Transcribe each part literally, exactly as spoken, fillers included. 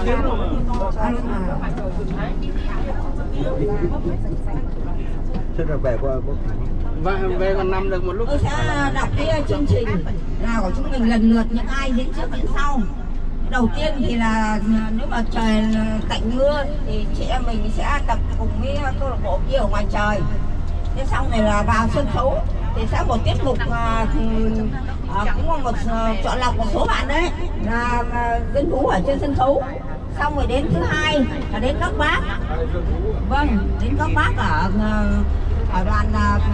Thế là về qua Và về còn nằm được một lúc. Tôi sẽ đọc cái chương trình là của chúng mình lần lượt những ai đến trước đến sau. Đầu tiên thì là nếu mà trời tạnh mưa thì chị em mình sẽ tập cùng với câu lạc bộ kia ở ngoài trời. Thế xong rồi là vào sân khấu thì sẽ một tiết mục à, à, cũng có một à, chọn lọc một số bạn đấy là à, dân vũ ở trên sân khấu. Xong rồi đến thứ hai là đến các bác. Vâng, đến các bác ở ở đoàn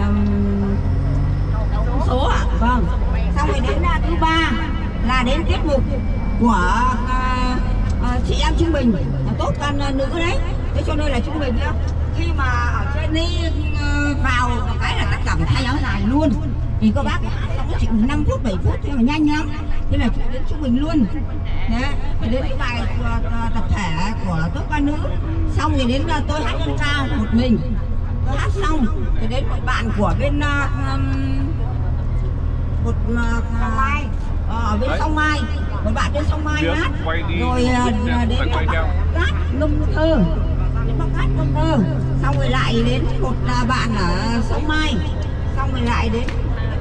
uh, số ạ. À? Vâng. Xong rồi đến uh, thứ ba là đến tiết mục của uh, uh, chị em chúng mình là tốt con uh, nữ đấy. Thế cho nên là chúng mình uh, khi mà ở trên đi uh, vào một cái là tất cả phải thay áo dài luôn. Thì các bác xong nó chỉ năm phút bảy phút thế mà nhanh lắm. Thế là đến chúng mình luôn. Đấy, đến cái bài uh, tập thể của tốt con nữ. Xong rồi đến uh, tôi hát dân ca một mình. Tôi hát xong thì đến một bạn của bên uh, một uh, Mai ở bên sông Mai, một bạn bên sông Mai hát, rồi uh, đến một hát ngâm thơ, đến một hát ngâm thơ, xong rồi lại đến một uh, bạn ở sông Mai, xong rồi lại đến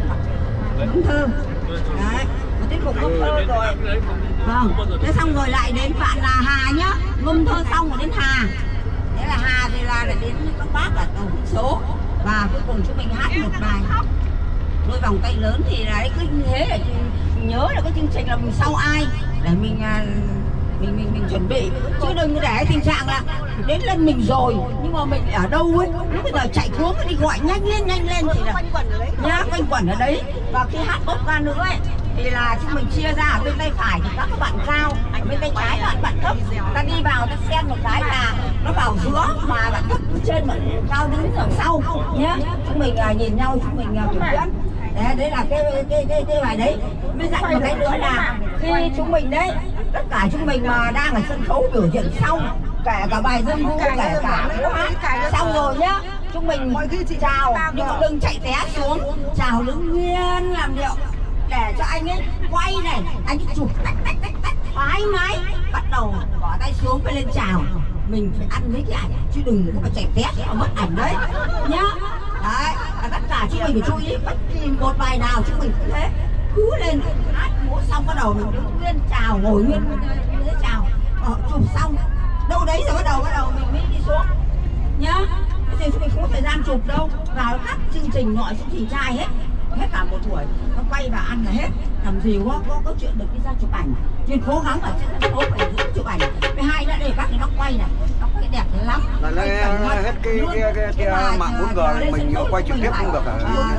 ngâm thơ, đấy, một tiết mục ngâm thơ rồi, vâng, thế xong rồi lại đến bạn là Hà nhá, ngâm thơ xong rồi đến Hà. Thế là Hà thì là đến các bác ở tổ số và cuối cùng chúng mình hát một bài đôi vòng tay lớn thì là cứ thế là nhớ là cái chương trình là mình sau ai để mình mình mình mình chuẩn bị chứ đừng để tình trạng là đến lên mình rồi nhưng mà mình ở đâu ấy lúc bây giờ chạy xuống đi gọi nhanh lên nhanh lên thì là nhá quanh quẩn ở đấy và khi hát tốt ca nữa ấy thì là chúng mình chia ra ở bên tay phải thì các bạn cao, bên tay trái là bạn thấp, ta đi vào ta xen một cái là nó vào giữa mà bạn thấp trên mà cao đứng ở sau nhé. Chúng mình à, nhìn nhau chúng mình à, biểu diễn. Đấy, đấy là cái cái cái cái bài đấy. Mới dặn một cái nữa là khi chúng mình đấy tất cả chúng mình mà đang ở sân khấu biểu diễn xong kể cả bài dân vũ kể cả múa hát xong rồi nhá. Chúng mình chào nhưng mà đừng chạy té xuống, chào đứng nguyên làm điệu để cho anh ấy quay này, anh ấy chụp tách tách tách tách thoải mái, bắt đầu bỏ tay xuống phải lên chào. Mình phải ăn mấy cái ảnh chứ đừng có phải chạy té sẽ mất ảnh đấy nhá. Đấy, tất cả chúng mình phải chú ý bất kỳ một bài nào chúng mình cũng thế, cứ lên hát múa xong bắt đầu mình đứng nguyên chào, ngồi nguyên như thế chào, ờ, chụp xong đâu đấy rồi bắt đầu bắt đầu mình mới đi xuống nhá. Thế thì chúng mình không có thời gian chụp đâu, vào các chương trình mọi chương trình trai hết hết cả một buổi nó quay và ăn là hết, làm gì có có, có chuyện được đi ra chụp ảnh, chuyên cố gắng ở trên sân khấu phải giữ chụp ảnh. Với hai nữa đây bác thì nó quay này, nó quay đẹp lắm. Là nó hết cái cái cái, cái mạng bốn G mình quay trực tiếp không được à?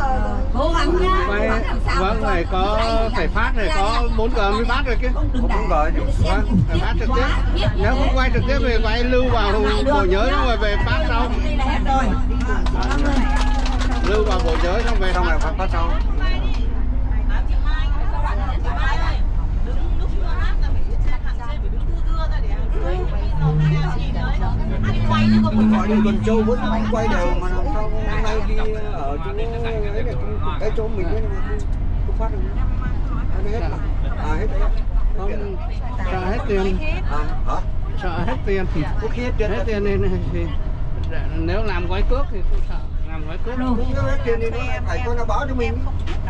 Cố gắng nhá. Vâng, này có phải phát này có bốn G mới phát được chứ. Có bốn G chứ. Vâng, phải phát trực tiếp. Nếu không quay trực tiếp thì quay lưu vào bộ nhớ rồi về phát sau. Lưu vào bộ nhớ xong về xong rồi phát phát sau. Gọi đi Tuần Châu vẫn quay đều mà làm sao hôm nay đi ở chỗ ấy này cái chỗ mình ấy mà không phát được. Hết mà. À hết đấy. Không, sợ hết tiền. À, hả? Sợ hết tiền thì có khi hết tiền. Hết tiền nên thì nếu làm gói cước thì không sợ. Làm gói cước luôn. Nếu hết tiền thì nó phải có nó báo cho mình.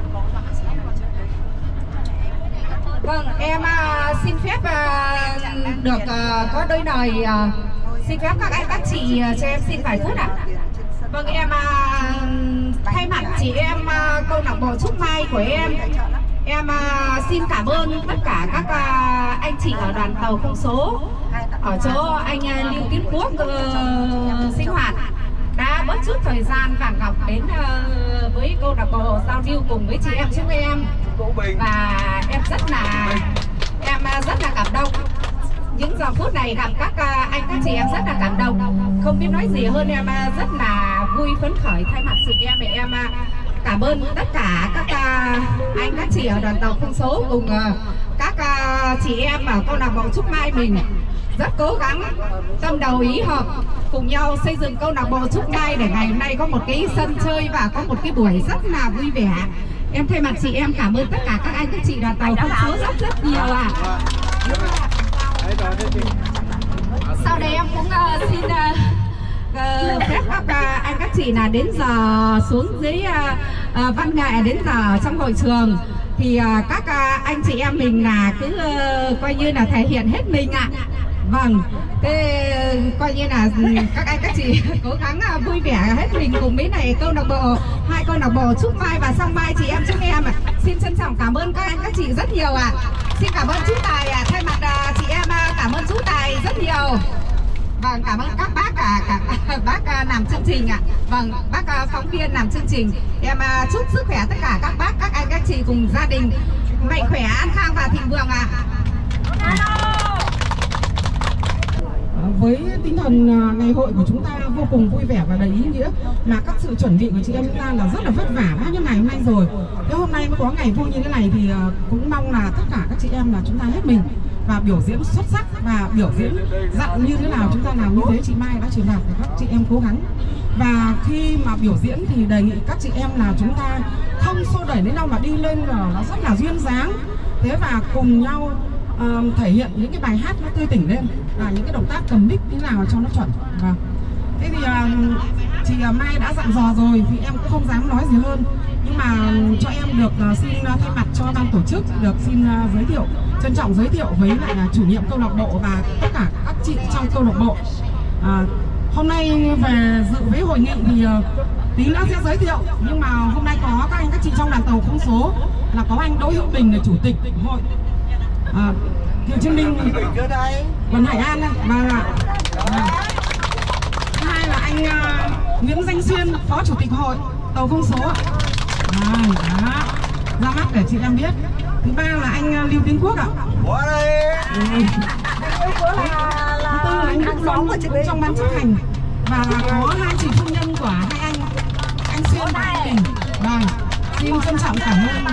Vâng, em uh, xin phép uh, được uh, có đôi lời uh, xin phép các anh các chị uh, cho em xin vài phút ạ. À. Vâng, em uh, thay mặt chị em uh, câu lạc bộ Trúc Mai của em, em uh, xin cảm ơn tất cả các uh, anh chị ở đoàn tàu không số ở chỗ anh uh, Lưu Tiến Quốc uh, sinh hoạt đã bớt chút thời gian vàng ngọc đến uh, với câu lạc bộ giao lưu cùng với chị em chúng em, và em rất là em rất là cảm động. Những giờ phút này gặp các uh, anh các chị em rất là cảm động, không biết nói gì hơn, em uh, rất là vui phấn khởi. Thay mặt chị em thì em uh, cảm ơn tất cả các uh, anh các chị ở đoàn tàu không số cùng uh, các uh, chị em ở câu lạc bộ Trúc Mai mình rất cố gắng tâm đầu ý hợp cùng nhau xây dựng câu lạc bộ Trúc Mai để ngày hôm nay có một cái sân chơi và có một cái buổi rất là vui vẻ. Em thay mặt chị em cảm ơn tất cả các anh các chị đoàn tàu không số rất rất nhiều ạ. À. sau đây em cũng uh, xin uh, uh, phép các uh, anh các chị là đến giờ xuống dưới uh, uh, văn nghệ, đến giờ trong hội trường thì uh, các uh, anh chị em mình là cứ uh, coi như là thể hiện hết mình ạ. À. Vâng, thế coi như là các anh các chị cố gắng uh, vui vẻ hết mình cùng với này câu lạc bộ, hai câu lạc bộ Trúc Mai và Song Mai chị em chúng em ạ. À. Xin trân trọng cảm ơn các anh các chị rất nhiều ạ. À. Xin cảm ơn chú Tài ạ. À. Thay mặt uh, chị em uh, cảm ơn chú Tài rất nhiều. Vâng, cảm ơn các bác cả, cả bác uh, làm chương trình ạ. À. Vâng, bác uh, phóng viên làm chương trình. Em uh, chúc sức khỏe tất cả các bác, các anh các chị cùng gia đình mạnh khỏe, an khang và thịnh vượng ạ. À. Với tinh thần ngày hội của chúng ta vô cùng vui vẻ và đầy ý nghĩa, là các sự chuẩn bị của chị em chúng ta là rất là vất vả bao nhiêu ngày hôm nay rồi. Thế hôm nay mới có ngày vui như thế này thì cũng mong là tất cả các chị em là chúng ta hết mình và biểu diễn xuất sắc, và biểu diễn dặn như thế nào chúng ta làm như thế chị Mai đã truyền đạt để các chị em cố gắng. Và khi mà biểu diễn thì đề nghị các chị em là chúng ta không xô đẩy đến đâu mà đi lên là nó rất là duyên dáng. Thế và cùng nhau uh, thể hiện những cái bài hát nó tươi tỉnh lên và những cái động tác cầm mic như nào cho nó chuẩn. Và thế thì uh, chị Mai đã dặn dò rồi thì em cũng không dám nói gì hơn, nhưng mà cho em được uh, xin uh, thay mặt cho ban tổ chức được xin uh, giới thiệu, trân trọng giới thiệu với lại uh, chủ nhiệm câu lạc bộ và tất cả các chị trong câu lạc bộ. Uh, hôm nay về dự với hội nghị thì uh, tí nữa sẽ giới thiệu, nhưng mà hôm nay có các anh các chị trong đoàn tàu không số là có anh Đỗ Hữu Bình là chủ tịch hội, uh, Kiều Trinh Ninh, Quần Hải An và là hai là anh uh, Nguyễn Danh Xuyên, phó chủ tịch hội tàu không số. À, đó. Ra mắt để chị em biết. Thứ ba là anh uh, Lưu Tiến Quốc ạ. Ừ. Thứ tư là anh Đức Long trong ban chấp hành, và có hai chị phu nhân của hai anh, anh Xuyên và anh Bình. Vâng, xin trân trọng cảm ơn.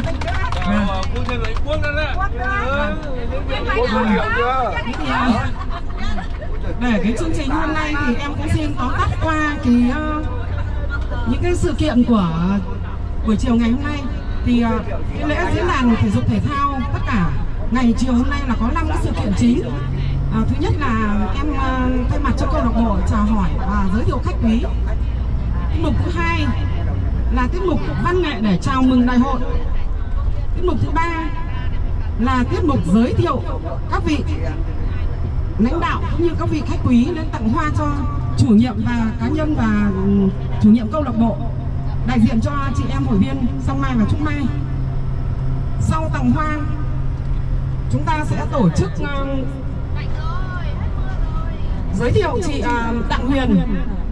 Để cái chương trình hôm nay thì em cũng xin tóm tắt qua cái uh, những cái sự kiện của buổi chiều ngày hôm nay. Thì uh, cái lễ diễn đàn thể dục thể thao tất cả ngày chiều hôm nay là có năm cái sự kiện chính. Uh, thứ nhất là em uh, thay mặt cho câu lạc bộ chào hỏi và giới thiệu khách quý. Tiết mục thứ hai là tiết mục văn nghệ để chào mừng đại hội. Tiết mục thứ ba là tiết mục giới thiệu các vị lãnh đạo cũng như các vị khách quý đến tặng hoa cho chủ nhiệm và cá nhân và chủ nhiệm câu lạc bộ, đại diện cho chị em hội viên Song Mai và Trúc Mai. Sau tặng hoa, chúng ta sẽ tổ chức uh, giới thiệu chị uh, Đặng Huyền,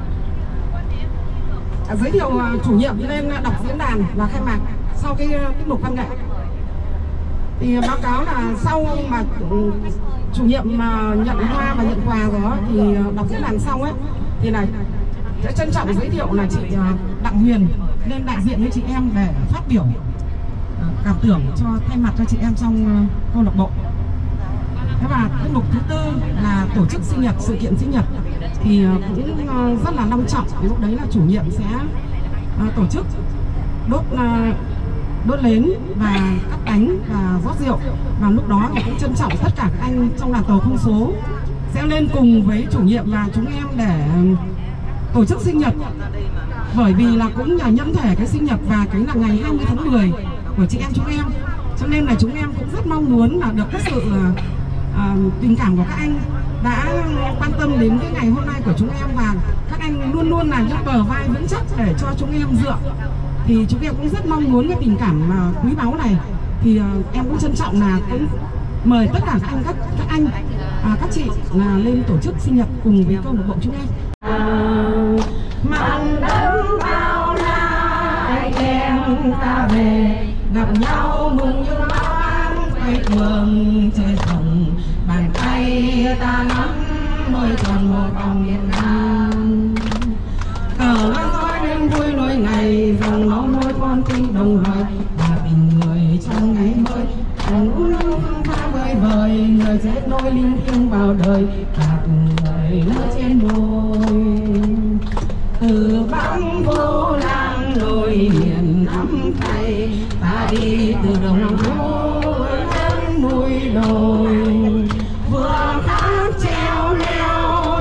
uh, giới thiệu uh, chủ nhiệm lên đọc diễn đàn và khai mạc sau cái uh, tiết mục văn nghệ. Thì báo cáo là sau mà uh, chủ nhiệm mà nhận hoa và nhận quà rồi đó, thì đọc diễn đàn xong ấy thì là sẽ trân trọng giới thiệu là chị Đặng Huyền lên đại diện với chị em để phát biểu cảm tưởng cho thay mặt cho chị em trong câu lạc bộ. Thế và tiết mục thứ tư là tổ chức sinh nhật, sự kiện sinh nhật thì cũng rất là long trọng. Lúc đấy là chủ nhiệm sẽ tổ chức đốt đốt nến và cắt bánh và rót rượu. Và lúc đó thì cũng trân trọng tất cả các anh trong đoàn tàu không số sẽ lên cùng với chủ nhiệm và chúng em để tổ chức sinh nhật. Bởi vì là cũng là nhân thể cái sinh nhật và cái là ngày hai mươi tháng mười của chị em chúng em, cho nên là chúng em cũng rất mong muốn là được cái sự uh, tình cảm của các anh đã quan tâm đến cái ngày hôm nay của chúng em, và các anh luôn luôn là những bờ vai vững chắc để cho chúng em dựa. Thì chúng em cũng rất mong muốn cái tình cảm uh, quý báu này. Thì uh, em cũng trân trọng là cũng mời tất cả các anh các các anh uh, các chị là lên tổ chức sinh nhật cùng với câu lạc bộ chúng em. Uh, màn đêm bao la anh em ta về gặp nhau mừng như ban quay cuồng chơi rồng, bàn tay ta nắm môi tròn một vòng miền Nam. Cờ hoa roi đêm vui nỗi ngày dòng máu môi con tim đồng loài và tình người trong ngày mới ngủ nâng không tha vơi vời, người chết nối linh thiêng vào đời và từng người lỡ trên môi. Từ băng vô lang nổi miền ấm tay ta đi từ đồng núi lên núi đồi, vừa khát treo leo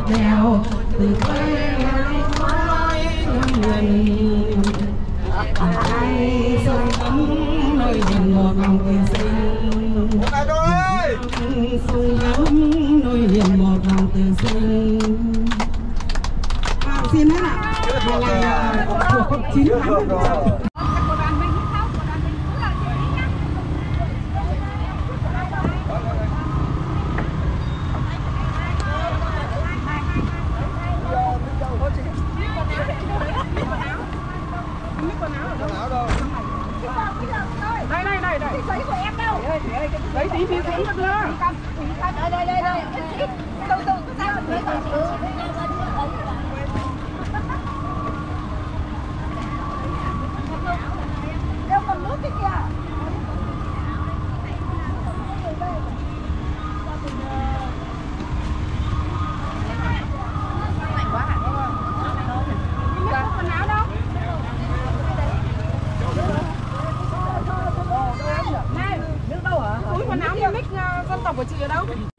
đèo từ quê lên khói nguyền ai sông ấm nơi hiền một lòng tình sinh sông ấm nơi hiền một lòng tình sinh. À, xin hết ạ. Đây là của chín tháng. Đây đây đây đây. Giấy của em đâu? Đấy tí tí tí nữa. Đây đây đây đây. Từ từ cứ ra mình lấy từ từ. Đâu còn nước kia kìa. Lạnh quá hả? Quần áo đâu? Này, nước đâu hả? Túi quần áo mix dân tộc của chị ở đâu?